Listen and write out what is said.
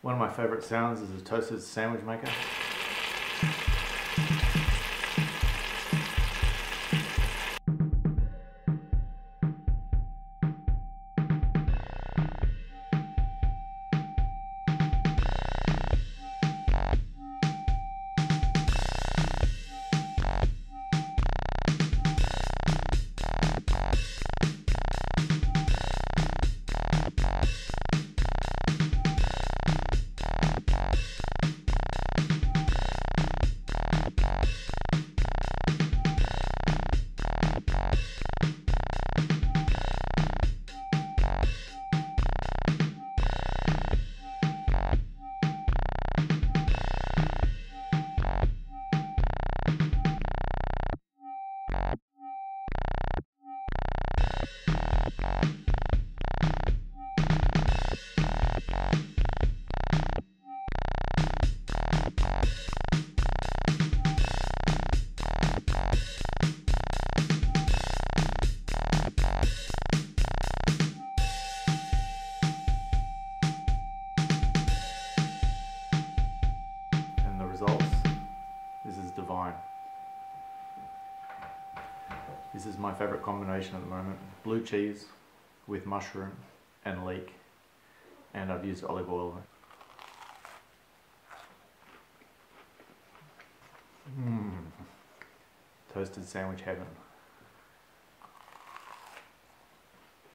One of my favourite sounds is a toasted sandwich maker. Results. This is divine. This is my favourite combination at the moment. Blue cheese with mushroom and leek, and I've used olive oil. Toasted sandwich heaven.